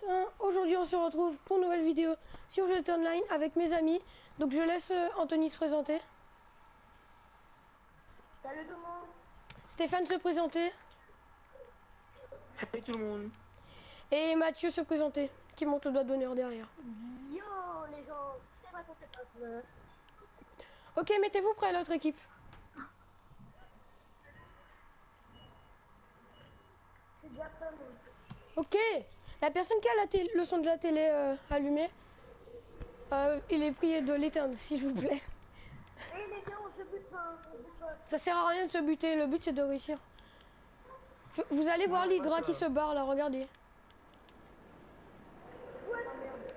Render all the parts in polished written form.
Aujourd'hui on se retrouve pour une nouvelle vidéo sur Jeux Online avec mes amis. Donc je laisse Anthony se présenter. Salut tout le monde. Stéphane se présenter. Salut tout le monde. Et Mathieu se présenter, qui monte le doigt d'honneur derrière. Yo les gens, c'est pas ça. Ok, mettez-vous prêts à l'autre équipe. C'est déjà pas bon. Ok, la personne qui a le son de la télé allumé, il est prié de l'éteindre s'il vous plaît. Eh les gars, on se bute pas, on bute pas. Ça sert à rien de se buter, le but c'est de réussir. Vous allez voir l'Hydra qui se barre là, regardez. Ouais. Oh merde.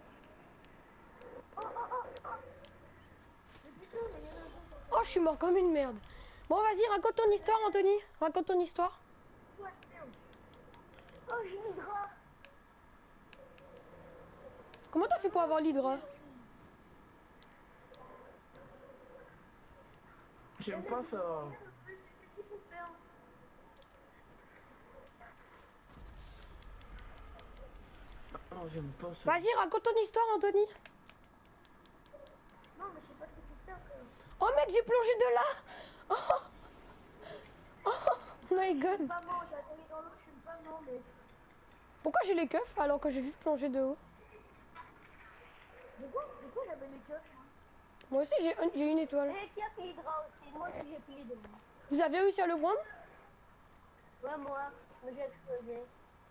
Oh. Mais putain, mais il y en a un autre. Oh, je suis mort comme une merde. Bon, vas-y, raconte ton histoire, Anthony. Raconte ton histoire. Ouais, merde. Oh, j'ai une hydra. Comment t'as fait pour avoir l'Hydra? J'aime pas ça. Non, j'aime pas ça. Vas-y, raconte ton histoire, Anthony. Non, mais je sais pas ce que tu fais. Oh mec, j'ai plongé de là. Oh my god. Pas mort, j'ai atterri dans l'eau, je suis pas mort, mais. Pourquoi j'ai les keufs alors que j'ai juste plongé de haut? Du coup, j'avais les queues. Moi aussi, j'ai une étoile. Et qui a fait l'hydra aussi? Moi aussi, j'ai pris les deux. Vous avez réussi à le prendre? Ouais, moi, mais j'ai explosé.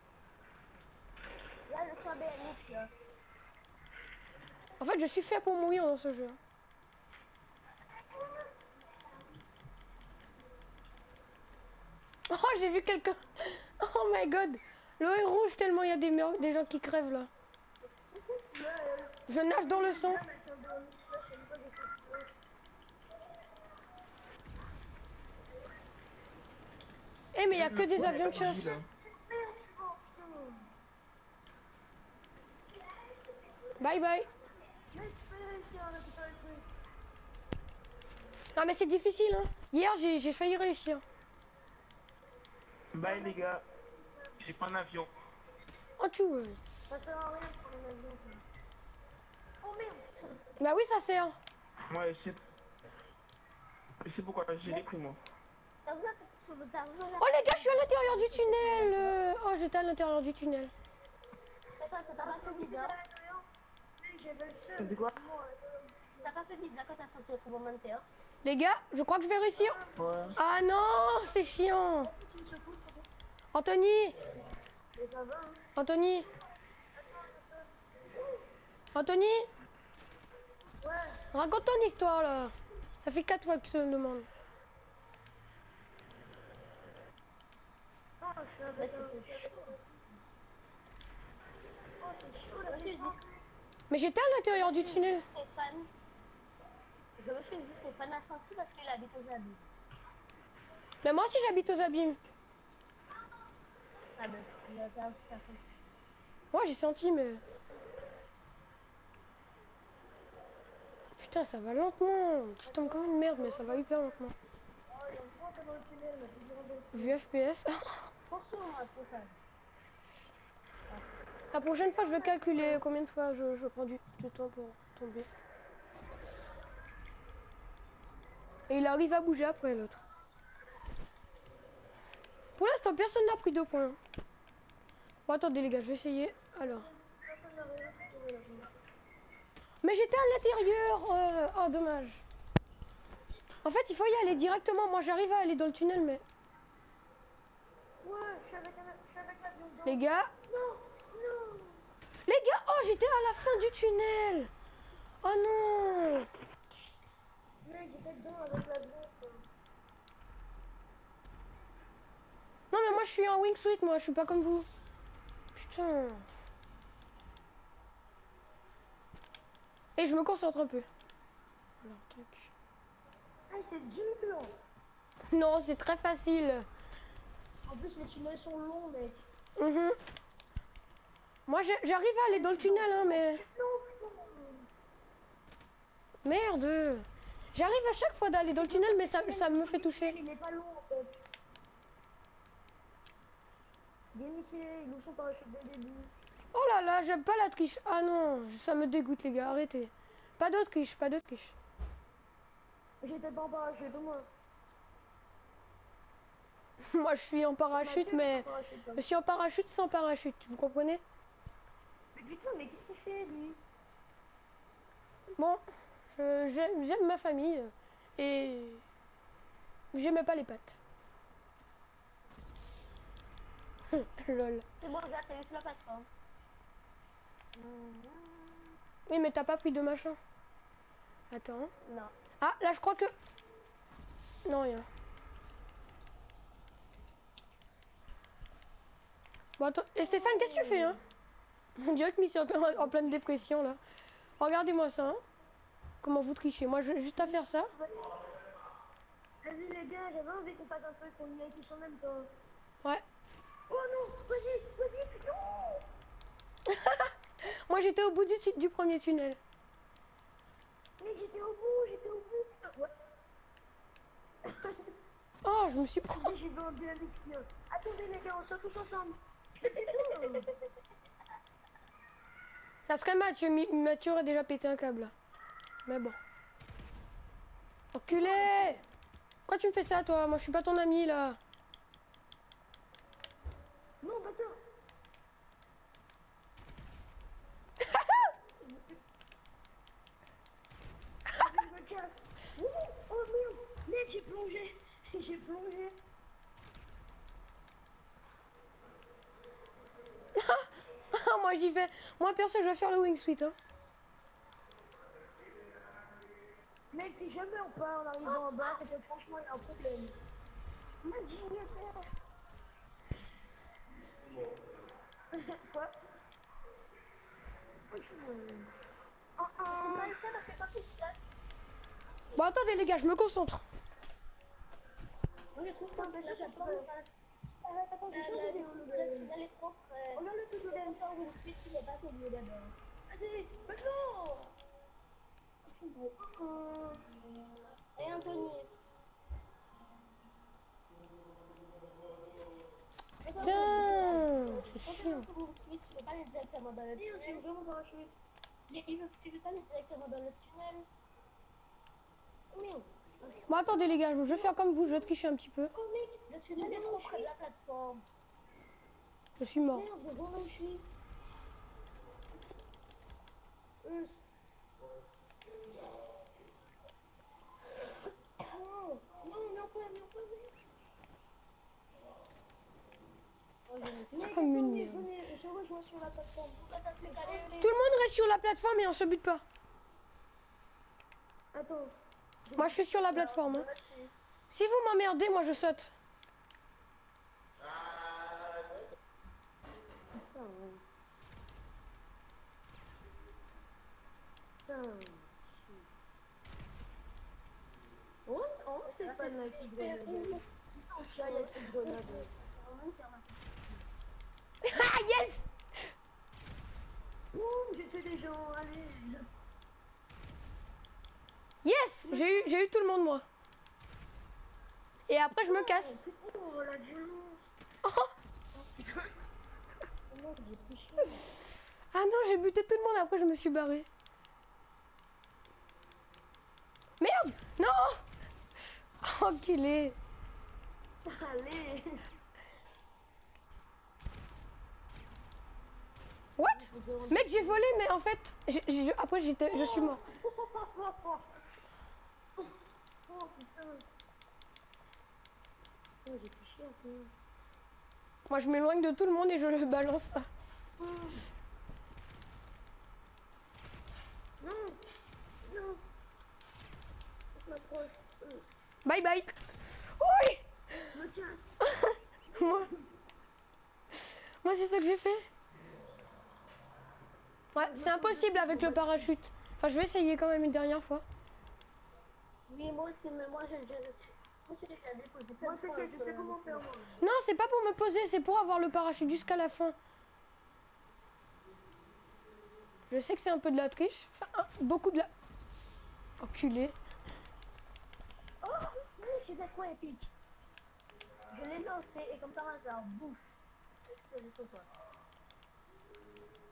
Là, le soin BMX, là. En fait, je suis fait pour mourir dans ce jeu. Oh, j'ai vu quelqu'un. Oh my god. L'eau est rouge tellement il y a des gens qui crèvent là. Je nage dans le sang. Eh mais il y a que des avions de chasse. Bye bye. Ah mais c'est difficile hein. Hier j'ai failli réussir. Bye les gars. J'ai pas un avion. Oh tu veux. Ça sert à rien pour les avions. Oh merde. Bah oui ça sert. Ouais, je sais pourquoi j'ai les pris moi. T'as vu là, t'as vu là. Oh les gars, je suis à l'intérieur du tunnel. Oh j'étais à l'intérieur du tunnel. T'as pas fait d'hydra. C'est quoi? T'as pas fait d'hydra quand t'as sauté sur mon terre. Les gars, je crois que je vais réussir. Ouais. Ah non, c'est chiant. Anthony. Anthony. Anthony. Ouais. Raconte ton histoire là. Ça fait 4 fois que je te le demande. Oh, c'est chaud là. Mais j'étais à l'intérieur du tunnel. Stéphane. Je me suis dit Stéphane a senti parce qu'il habite aux abîmes. Mais moi aussi j'habite aux abîmes. Ah ben, il a fait. Moi j'ai senti mais... Putain ça va lentement. Tu tombes comme une merde mais ça va hyper lentement. Oh, il y a une fois dans le tunnel, mais c'est dur de... Vu FPS. Attention, moi, Stéphane. La prochaine fois je vais calculer combien de fois je prends du temps pour tomber. Et il arrive à bouger après l'autre. Pour l'instant personne n'a pris 2 points. Bon attendez les gars, je vais essayer. Alors. Mais j'étais à l'intérieur. Oh dommage. En fait il faut y aller directement. Moi j'arrive à aller dans le tunnel mais... Ouais, je suis avec l'avion dedans. Les gars. Non. Les gars, oh j'étais à la fin du tunnel. Oh non. Mec, j'étais dedans avec l'avion. Non mais moi je suis en wingsuit, moi je suis pas comme vous. Putain. Et je me concentre un peu. Alors, tac. Ah, c'est dur. Non, c'est très facile. En plus, les tunnels sont longs, mec. Mhm. Moi j'arrive à aller dans le tunnel, hein, mais... Non. Merde. J'arrive à chaque fois d'aller dans le tunnel, mais ça me fait toucher. Il est pas long, en fait. Bien niqué, ils nous sont parachutes dès le début. Oh là là, j'aime pas la triche. Ah non, ça me dégoûte les gars, arrêtez. Pas de triche, pas de triche. J'étais pas en parachute, moi. Moi je suis en parachute, mais Parachute, hein. je suis en parachute sans parachute, vous comprenez? Mais putain, mais qu'est-ce qu'il fait, lui? Bon, j'aime ma famille et j'aimais pas les pattes. Lol. C'est bon, j'ai atterri sur la plateforme. Oui, mais t'as pas pris de machin. Attends. Non. Ah, là je crois que... Non, rien. Bon, attends. Et Stéphane, qu'est-ce que tu fais, hein? On dirait que Missy est en pleine dépression, là. Regardez-moi ça, hein. Comment vous trichez. Moi, j'ai juste à faire ça. Vas-y, les gars, j'avais envie qu'on fasse un truc, qu'on y aille tous en même temps. Ouais. Oh non, vas-y, non. Moi, j'étais au bout du premier tunnel. Mais j'étais au bout, putain. Ouais. Oh, je me suis pris... J'ai vendu un mixeur. Attendez, les gars, on sort tous ensemble. Ça serait Mathieu. Mathieu aurait déjà pété un câble, là. Mais bon. Enculé! Pourquoi tu me fais ça, toi? Moi, je suis pas ton ami, là. Non, bâtard. Je me casse. Oh merde, merde, j'ai plongé. J'ai plongé. Moi, j'y vais. Moi, perso, je vais faire le wingsuit, hein. Mec, si jamais on part en arrivant en bas, c'est que franchement, il y a un problème. Mec, j'ai rien fait. Quoi? On va essayer parce que pas tout ça. Bon, attendez, les gars, je me concentre. On les trouve pas, mais là, j'attends. Attends, j'ai changé les propres. On a le tout de l'aime pas où le suite, il est pas au lieu d'abord. Vas-y, maintenant! Et Anthony. Putain, c'est chiant. Tu veux pas aller directement dans le tunnel. Tu veux pas aller directement dans le tunnel. Merde. Bon, attendez, les gars, je vais faire comme vous, je vais tricher un petit peu. Oh mec, le tunnel est trop près de la plateforme. Je suis mort. Merde, je vois où je suis. Oh, non, mais on peut. Mec, Comme une attendez, merde. venez, je rejoins sur la plateforme. Tout le monde reste sur la plateforme et on se bute pas. Attends. Moi, je suis sur la plateforme, hein. Si vous m'emmerdez, moi, je saute. Oh, c'est pas la petite grenade. Il y a une petite grenade. Ah, yes! Boum, j'ai fait des gens, allez. Yes! J'ai eu tout le monde, moi. Et après, je me casse. Oh, la violence. Oh! Oh, j'ai pris cher. Ah non, j'ai buté tout le monde, après, je me suis barré. Merde! Non! Enculé! Allez. What? Mec, j'ai volé, mais en fait, après, je suis mort. Oh putain. Oh, j'ai pris cher, quoi. Moi, je m'éloigne de tout le monde et je le balance ça. Non. Non. Je m'approche. Bye bye! Oui! Me casse. Moi, c'est ça que j'ai fait. Ouais, c'est impossible avec le parachute. Enfin, je vais essayer quand même une dernière fois. Oui, moi aussi, mais moi, j'ai déjà déposé. Moi, c'est que je sais comment faire, moi. Non, c'est pas pour me poser, c'est pour avoir le parachute jusqu'à la fin. Je sais que c'est un peu de la triche. Enfin, beaucoup de la... Enculé. Oh, oui, je sais quoi, épique. Je l'ai lancé et comme par hasard, bouf. Je sais pas.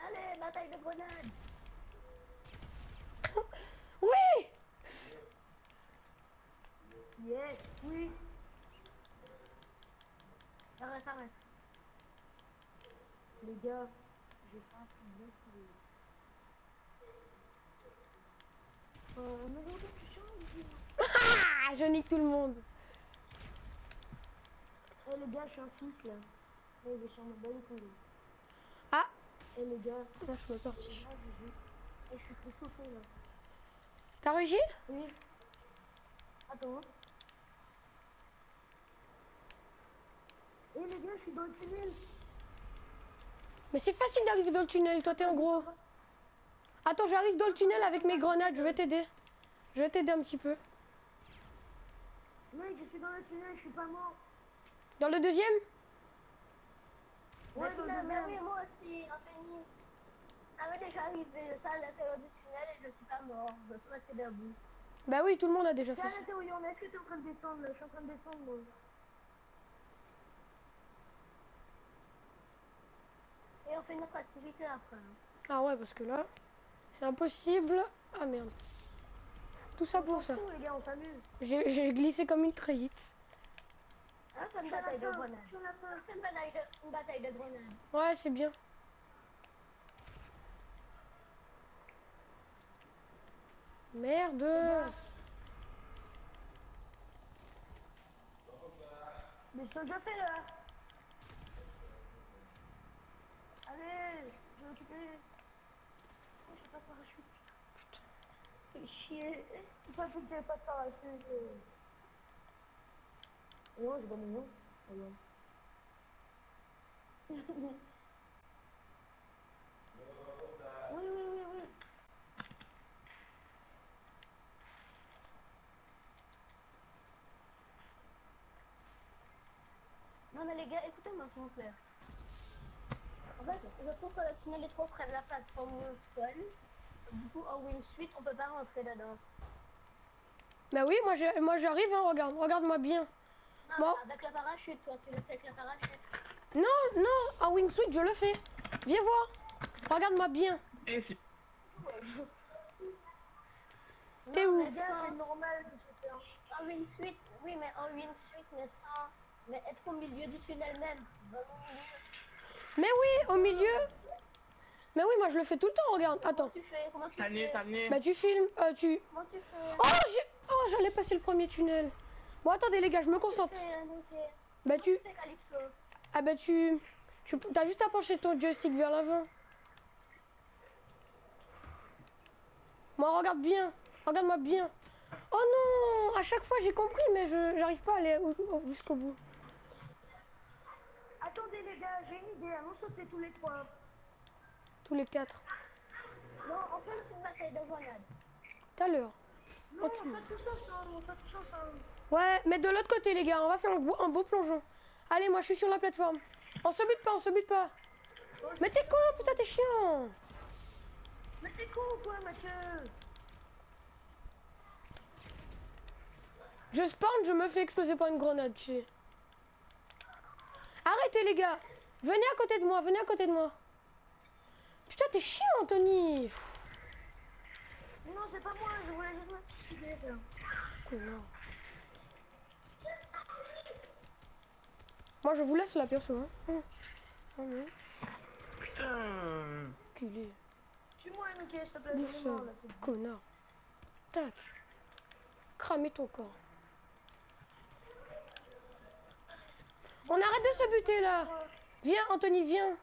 Allez, bataille de grenades. Oui! Yes, oui. Arrête, arrête. Les gars, j'ai pas un mais aujourd'hui, tu changes. Ah, je nique tout le monde. Eh les gars, je suis un fils là. Eh, je suis en bonne conduite. Ah, Eh les gars, là, je suis parti. je suis trop chauffé là. T'as réussi? Oui. Attends. Eh les gars, je suis dans le tunnel. Mais c'est facile d'arriver dans le tunnel, toi t'es en gros. Attends, j'arrive dans le tunnel avec mes grenades, je vais t'aider. Je vais t'aider un petit peu. Mec, je suis dans le tunnel, je suis pas mort. Dans le deuxième? Ouais, mais oui, moi aussi, Anthony. Ah mais déjà arrivé, ça à l'intérieur du tunnel et je suis pas mort. Je suis resté debout. Bah oui, tout le monde a déjà fait Tiens, ça. Théo, est-ce que t'es en train de descendre là? Je suis en train de descendre moi. Et on fait notre activité après. Ah ouais, parce que là, c'est impossible. Ah merde. Tout ça pour ça. Les gars, on s'amuse. J'ai glissé comme une traînite. Ah, c'est une bataille de grenades. C'est une bataille de grenades. Ouais, c'est bien. Merde. Mais je t'ai déjà fait là. Allez, je vais occuper. Oh, j'ai pas de parachute. Putain. Fais chier. C'est pas tout que j'avais pas de parachute. Non, j'ai pas mon nom. Oui, oui, oui. Non mais les gars, écoutez-moi s'il vous plaît. En fait, je trouve que le tunnel est trop près de la plateforme seul. Du coup, en Win Suite, on peut pas rentrer dedans. Bah oui, moi j'arrive, hein, regarde-moi bien. Non, Bon. avec la parachute, toi, tu le fais avec la parachute. Non, en wingsuit, je le fais. Viens voir. Regarde-moi bien. Et c'est... T'es où? Les gars, c'est normal que je fais en Win Suite. Oui, mais en Win Suite, mais sans... Mais être au milieu du tunnel même. Vraiment au milieu. Mais oui, au milieu. Mais oui, moi je le fais tout le temps, regarde. Attends. Comment tu T'as né, fais t'as né. Bah tu filmes, tu... Comment tu fais Oh, j'allais passer le premier tunnel. Bon, attendez les gars, je me concentre. Bah tu... Ah bah t'as juste à pencher ton joystick vers l'avant. Moi, regarde bien. Regarde-moi bien. Oh non, à chaque fois j'ai compris, mais j'arrive pas à aller jusqu'au bout. Attendez les gars, j'ai une idée, allons sauter tous les trois. Tous les quatre. Non, en fait c'est une bataille de grenades. Tout à l'heure. Non, on fait tous ensemble, on fait tous ensemble. Ouais, mais de l'autre côté les gars, on va faire un beau plongeon. Allez, moi je suis sur la plateforme. On se bute pas, on se bute pas. Mais t'es con, putain, t'es chiant. Mais t'es con ou quoi, Mathieu? Je spawn, je me fais exploser par une grenade, tu sais. Arrêtez les gars. Venez à côté de moi, venez à côté de moi. Putain, t'es chiant, Anthony. Non, c'est pas moi, je voulais juste m'activer. Connard. Moi, je vous laisse la perso. Hein. Putain. Culé. Tue-moi, Mickey, s'il te plaît. Bouffeur. Connard. Tac. Cramer ton corps. On arrête de se buter là. Viens, Anthony, viens.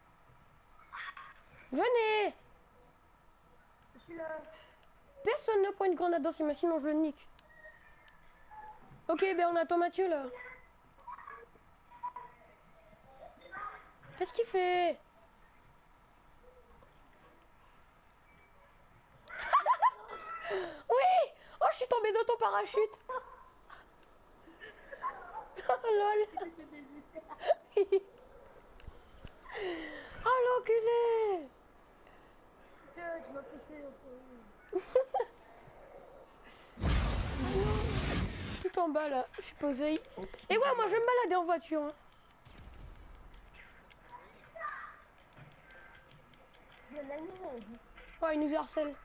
Venez. Je suis là. Personne ne prend une grenade dans ses mains, sinon je le nique. Ok, ben on attend Mathieu là. Qu'est-ce qu'il fait? Oui. Oh, je suis tombée dans ton parachute. Oh lol. Oh l'enculé. Je m'en fais Tout en bas là, je suis posé. Et ouais, moi je vais me balader en voiture. Hein. Ouais, il nous harcèle.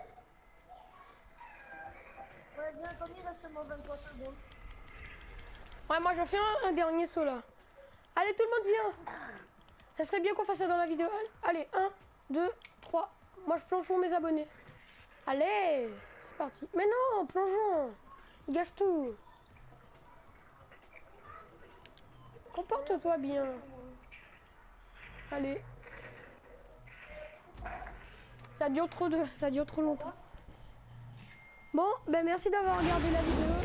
Ouais, bien, comme il reste seulement 23 secondes. Ouais, moi je fais un dernier saut là. Allez, tout le monde vient. Ça serait bien qu'on fasse ça dans la vidéo. Allez, 1, 2, 3. Moi je plonge pour mes abonnés. Allez, c'est parti. Mais non, plongeons. Il gâche tout. Comporte-toi bien. Allez. Ça dure trop longtemps. Bon, ben merci d'avoir regardé la vidéo.